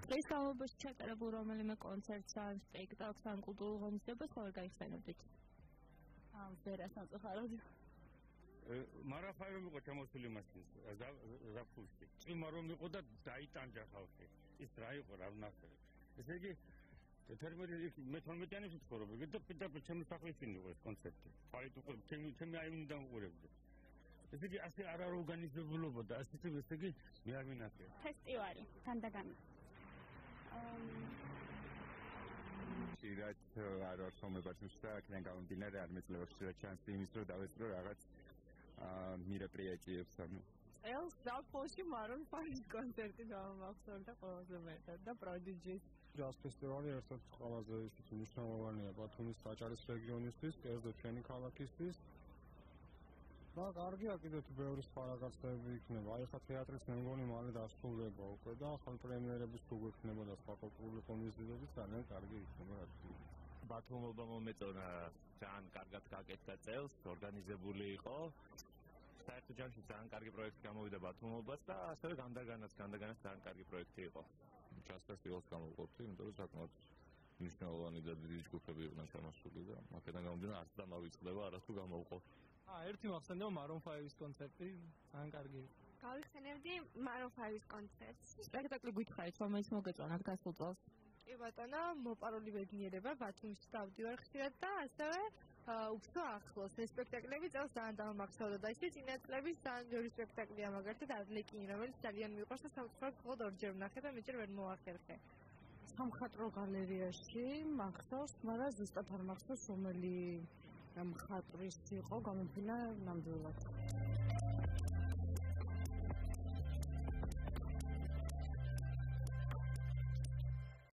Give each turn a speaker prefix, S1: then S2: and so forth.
S1: დღეს გამოვიბოს ჩატარებულ რომელიმე კონცერტს ან სპექტაკლს ან კულტურულ ღონისძიებას ხოლმე გაიხსენებდით?
S2: ვერას მოწოხარავდი.
S3: მარაფაი რომ იყო ჩამოსული მასის ზაფხულში. წვიმა რომ იყო და დაიტანჯა ხალხი. ის რა იყო რა ვნახე. ესე იგი მე 12-იანის ვცხოვრობ და პირდაპირ ჩემი სახლის წინ იყო ეს კონცერტი. ფაით უკვე ჩემი აივნიდან უყურებდი. ესე იგი ასე არ ორგანიზებულობა და ასე ესე იგი მე არ მინახე.
S2: ფესტივალი თანდაგან.
S4: შეიძლება არ ვარ მომებაჭუს და აქედან გამომდინარე არ მეძლევა შეიძლება ჩანსი იმის რომ დავესწრო რაღაც მიროპრიატიებს ანუ
S5: წელს ზაფხულში Maroon 5-ის კონცერტი გამახსოვრდა ყველაზე მეტად და Prodigy-ის
S6: ჯაზ ფესტივალი ერთ-ერთი ყველაზე ისეთი მნიშვნელოვანია ბათუმის საჭალის რეგიონისთვის, კერძო ჩვენი ქალაქისთვის. და კარგია კიდევ თუ ბევრი სხვა რაღაცები იქნება. აი ხა თეატრის მე მგონი მალე დასრულდება უკვე და ახალ პრემიერების თუ გვექნება და სხვა კულტურული ღონისძიებები ძალიან კარგი იქნება რა თქმა უნდა.
S7: ბათუმობა მომეწონა ძალიან კარგად გაკეთდა წელს, ორგანიზებული იყო. საერთო ჯამში ძალიან კარგი პროექტი გამოვიდა ბათუმობას და ასევე განდაგანაც ძალიან კარგი პროექტი იყო. ჯაზ ფესტივალს გამოვყოფდი, იმიტომ რომ საკმაოდ მნიშვნელოვანი და დიდი ჯგუფები იყვნენ ჩამოსული და აქედან გამომდინარე არც დამავიწყდება, არც თუ გამოვყო.
S6: ერთი მახსენდება Maroon 5-ის კონცერტი, ძალიან კარგი იყო.
S5: გავიხსენებდი Maroon 5-ის კონცერტს.
S1: სპექტაკლი გითხარით, რომელიც მოგეწონათ გასულ წელს?
S5: კი ბატონო, მოპარული ბედნიერება ბათუმში დავდივარ ხშირად და ასევე უფრო ახლოს. ეს სპექტაკლები წელს ძალიან დამახსოვრდა და ისე წინა წლების ძალიან ბევრი სპექტაკლია მაგალითად არლეკინი, რომელიც ძალიან მიყვარს და სამწუხაროდ მხოლოდ ორჯერ ვნახე და მეჯერ ვერ მოახერხე.
S2: სამხატვრო გალერეაში მახსოვს, მაგრამ ზუსტად არ მახსოვს რომელი მხატვრის იყო გამოფენა ნამდვილად.